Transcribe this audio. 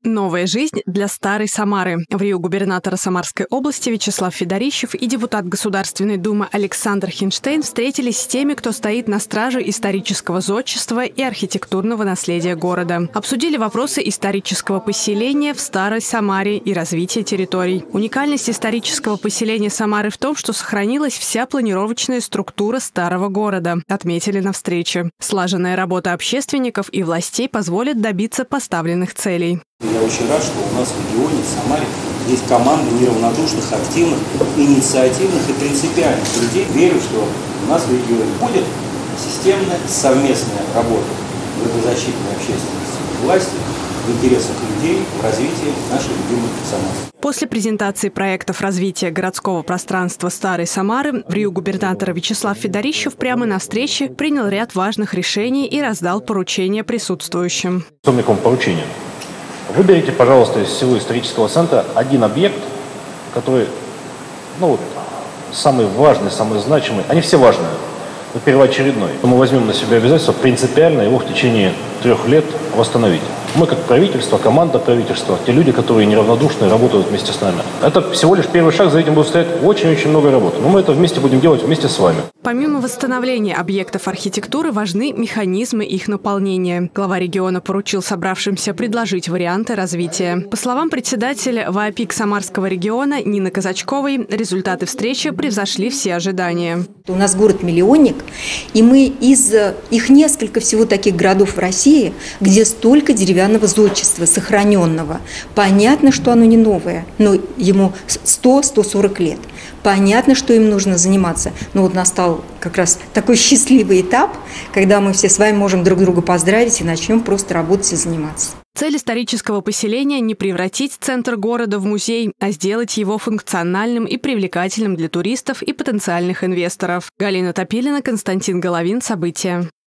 Новая жизнь для старой Самары. В Рио губернатора Самарской области Вячеслав Федорищев и депутат Государственной Думы Александр Хинштейн встретились с теми, кто стоит на страже исторического зодчества и архитектурного наследия города. Обсудили вопросы исторического поселения в Старой Самаре и развития территорий. Уникальность исторического поселения Самары в том, что сохранилась вся планировочная структура старого города, отметили на встрече. Слаженная работа общественников и властей позволит добиться поставленных целей. Я очень рад, что у нас в регионе, в Самаре, есть команда неравнодушных, активных, инициативных и принципиальных людей. Верю, что у нас в регионе будет системная совместная работа благозащитной общественности, власти в интересах людей, в развитии нашей любимой Самары. После презентации проектов развития городского пространства Старой Самары в Рио губернатор Вячеслав Федорищев прямо на встрече принял ряд важных решений и раздал поручения присутствующим. Поручение. Выберите, пожалуйста, из всего исторического центра один объект, который, самый важный, самый значимый. Они все важные, но первоочередной. Мы возьмем на себя обязательство принципиально его в течение 3 лет восстановить. Мы как правительство, команда правительства, те люди, которые неравнодушны, работают вместе с нами. Это всего лишь первый шаг, за этим будет стоять очень-очень много работы. Но мы это вместе будем делать вместе с вами. Помимо восстановления объектов архитектуры, важны механизмы их наполнения. Глава региона поручил собравшимся предложить варианты развития. По словам председателя ВАОПИК Самарского региона Нины Казачковой, результаты встречи превзошли все ожидания. У нас город-миллионник, и мы из их несколько всего таких городов в России, где столько деревянного зодчества сохраненного. Понятно, что оно не новое, но ему 100-140 лет. Понятно, что им нужно заниматься. Но вот настал как раз такой счастливый этап, когда мы все с вами можем друг друга поздравить и начнем просто работать и заниматься. Цель исторического поселения – не превратить центр города в музей, а сделать его функциональным и привлекательным для туристов и потенциальных инвесторов. Галина Топилина, Константин Головин. События.